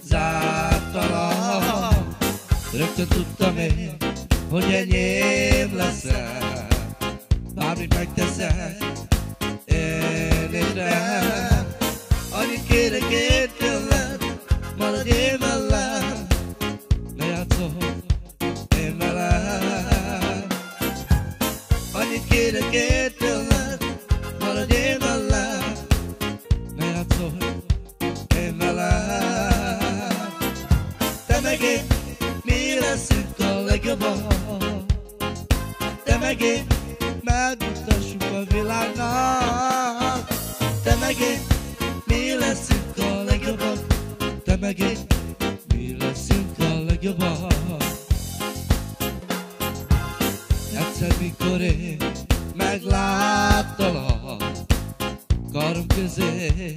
zártalan. Rögtön tudtam én, hogy enyém leszel. Bármit megteszek, én értem. Annyit kérek én tőled, maradj én velem. Ne játszol én velem. Annyit kérek én tőled, maradj én velem. Ne játszol én velem. Te meg én, mi leszünk a legjobbak. Te meg én, megmutassuk a világnak. Te meg én, mi leszünk a legjobbak. Te meg én, mi leszünk a legjobbak. Egyszer mikor én megláttalak, karom közé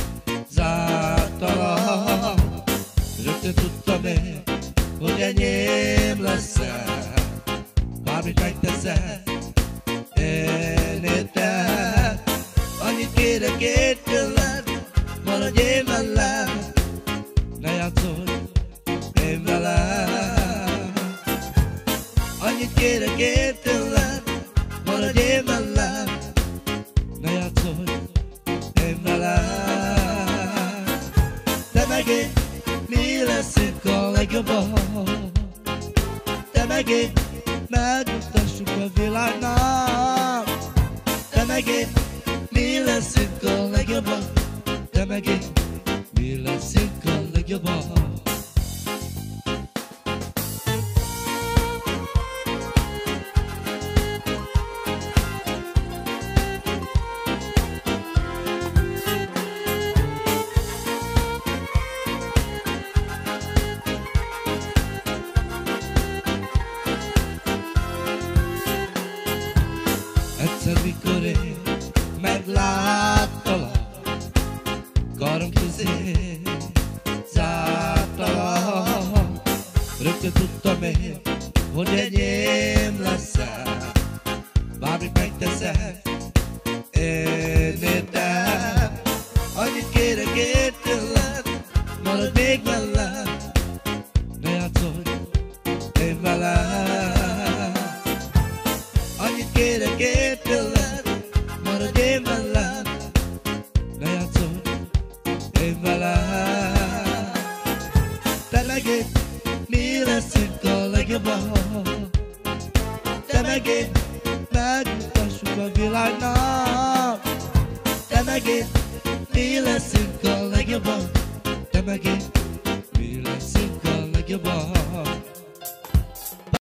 zártalak. Rögtön tudtam én, hogy enyém leszel. Bármit megteszek, én értem. Annyit kérek én tőled, maradj én velem. Ne játszolj én velem. Annyit kérek én tőled, maradj én velem. Ne játszolj én velem. Te meg én, mi leszünk a legjobbak. Te meg én, megmutassuk a világnak. Te meg én, mi leszünk a legjobbak. Te meg én, mi leszünk a legjobbak. Egyszer mikor én megláttalak, karom közé zártalak. Rögtön tudtam én, hogy enyém leszel. Bármit megteszek, én értem. Annyit kérek én tőled, maradj még velem. Ne játszolj én velem. Annyit kérek én tőled, maradj én velem. Ne játszolj én velem. Te meg én, mi leszünk a legjobbak. Te meg én, megmutassuk a világnak. Te meg én, mi leszünk a legjobbak. Te meg én, mi leszünk a legjobbak.